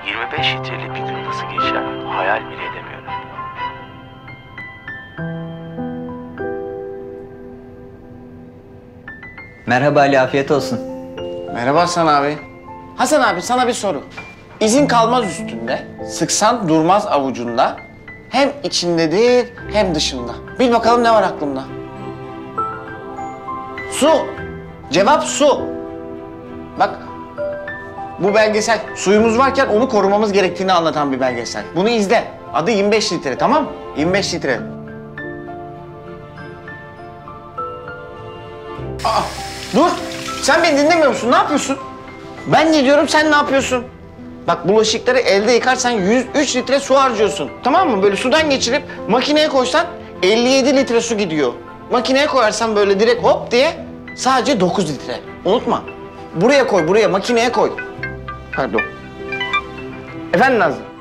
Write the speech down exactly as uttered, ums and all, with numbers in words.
yirmi beş litrelik bir gün nasıl geçer hayal bile edemiyorum. Merhaba Ali, afiyet olsun. Merhaba Hasan abi. Hasan abi sana bir soru. İzin kalmaz üstünde, sıksan durmaz avucunda. Hem içindedir hem dışında. Bil bakalım ne var aklımda? Su. Cevap su. Bak bu belgesel suyumuz varken onu korumamız gerektiğini anlatan bir belgesel. Bunu izle. Adı yirmi beş litre, tamam mı? yirmi beş litre. Aa, dur. Sen beni dinlemiyor musun? Ne yapıyorsun? Ben ne diyorum, sen ne yapıyorsun? Bak bulaşıkları elde yıkarsan yüz üç litre su harcıyorsun. Tamam mı? Böyle sudan geçirip makineye koysan elli yedi litre su gidiyor. Makineye koyarsan böyle direkt hop diye sadece dokuz litre. Unutma. Buraya koy, buraya. Makineye koy. Pardon. Efendim Nazlı?